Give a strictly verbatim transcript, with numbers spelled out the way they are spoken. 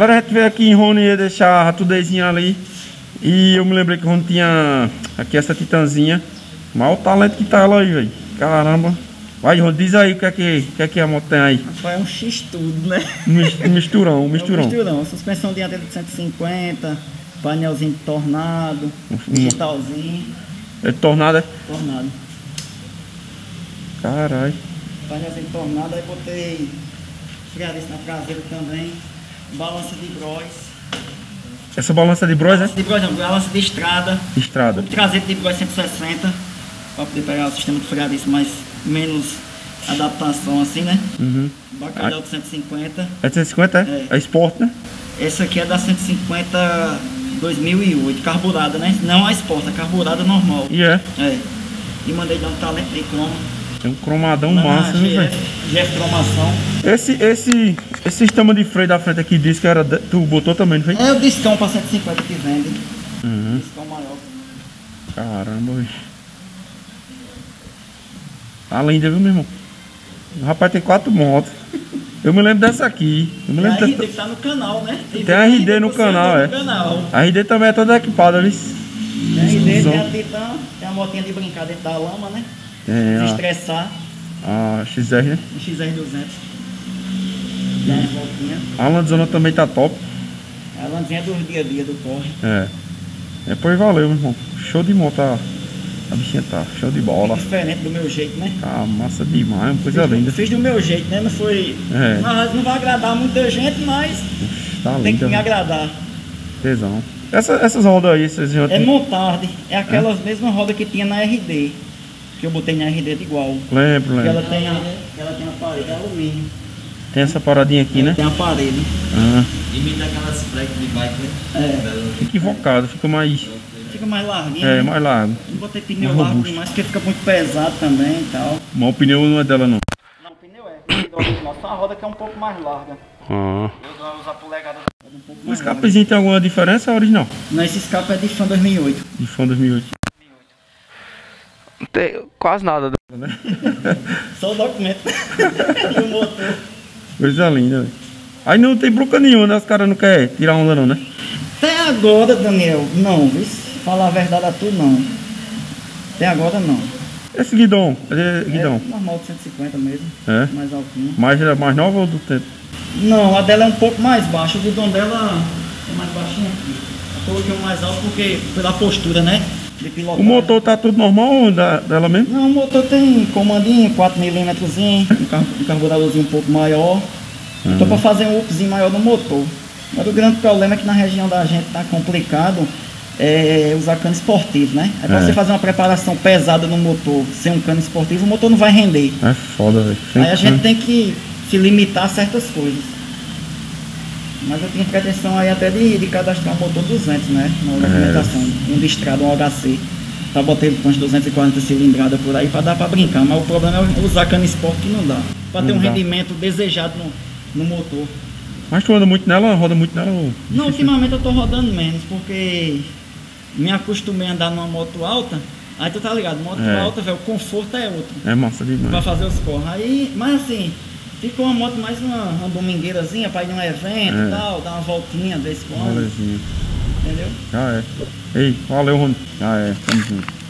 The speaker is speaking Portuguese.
Galera, a gente veio aqui em Rony ia deixar a ratudezinha ali. E eu me lembrei que o Rony tinha aqui essa Titanzinha. Mas o talento que tá ela aí, velho. Caramba. Vai, Rony, diz aí o que é que, o que, é que a moto tem aí. Foi um X tudo, né? Misturão, misturão. É um misturão. Suspensão dianteira de cento e cinquenta, painelzinho de tornado, digitalzinho. É de tornado, é? Tornado. Caralho. Painelzinho de tornado, aí botei freadista na traseira também. Balança de bros. Essa balança de bros, é? De bros não, balança de estrada. Estrada. O traseiro de bros cento e sessenta. Pra poder pegar o sistema de freadista mais menos adaptação assim, né? Uhum. Bacalhau de cento e cinquenta. É de cento e cinquenta, é? É. É Sport, né? Essa aqui é da cento e cinquenta dois mil e oito, carburada, né? Não a Sport, a carburada normal. E é? É. E mandei dar um talento de croma. Tem um cromadão Na massa, né, velho? G F cromação. Esse, esse, esse sistema de freio da frente aqui disse que era. De... Tu botou também, não foi? É o discão para cento e cinquenta que vende. Uhum. Discão maior. Caramba, bicho. Tá linda, viu, meu irmão? O rapaz tem quatro motos. Eu me lembro dessa aqui. Eu me Tem a lembro R D dessa... que tá no canal, né? Tem a R D no canal, é. No canal. A R D também é toda equipada, viu? Tem a R D, tem a Titan, tem a motinha de brincar dentro da lama, né? Tem a, Desestressar. a X R, né? X R duzentos. Tem a voltinha. A Landzona também tá top. A landinha do dia a dia do corre. É. Depois valeu, meu irmão. Show de moto. A, a bichinha tá show de bola. Diferente do meu jeito, né? Tá massa demais, uma coisa Fiz, linda. fiz do meu jeito, né? Não foi. É. Mas não vai agradar muita gente, mas Tá tem que linda. me agradar. Tesão. Essa, essas rodas aí, vocês já É montarde, é aquelas é? mesmas rodas que tinha na R D. Que eu botei na R D de igual. Lembro, lembro. Ela tem a, ela tem a parede de alumínio. Tem essa paradinha aqui, ela né? Tem a parede. Ah. Imita aquelas flex de bike, né? É. Fica invocado, fica mais. Fica mais larguinho. É, mais largo. Não botei pneu largo demais porque fica muito pesado também e tal. Mas o pneu não é dela, não. Não, o pneu é. Só a roda que é um pouco mais larga. Ah. Eu vou usar polegada um pouco O mais escapezinho tem alguma diferença ou original? Não, esse escape é de Fan dois mil e oito. De Fan dois mil e oito. Não tem quase nada dela, né? Só o documento. E o motor. Coisa linda, velho. Aí não tem bronca nenhuma, né? Os caras não querem tirar onda não, né? Até agora, Daniel, não, viu? Falar a verdade a tu, não. Até agora, não. Esse guidão, é guidão? É normal de cento e cinquenta mesmo. É? Mais altinho. Mais, mais nova ou do tempo? Não, a dela é um pouco mais baixa. O guidão dela é mais baixinho aqui. Eu coloquei um mais alto porque, pela postura, né? De pilotar. O motor tá tudo normal da, dela mesmo? Não, o motor tem comandinho, quatro milímetros, um, car um carburadorzinho um pouco maior. Uhum. Tô pra fazer um upzinho maior no motor. Mas o grande problema é que na região da gente tá complicado é usar cano esportivo, né? Aí pra é. você fazer uma preparação pesada no motor sem um cano esportivo, o motor não vai render. É foda, velho. Aí a gente tem que se limitar a certas coisas. Mas eu tinha pretensão aí até de, de cadastrar um motor duzentos, né? Na documentação, é. um de estrada, um H C. Pra botar com umas duzentas e quarenta cilindradas por aí pra dar pra brincar. Mas o problema é usar cano esporte que não dá. Pra não ter um dá. rendimento desejado no, no motor. Mas tu anda muito nela, roda muito nela? Ou... Não, ultimamente eu tô rodando menos, porque me acostumei a andar numa moto alta. Aí tu tá ligado, moto é. alta, velho, o conforto é outro. É massa demais. Pra fazer os corros. Aí, mas assim, ficou uma moto mais uma, uma domingueirazinha pra ir num evento e é. tal, dar uma voltinha, desse quando. Entendeu? Já é. Ei, valeu, Rony. Já é, tamo junto.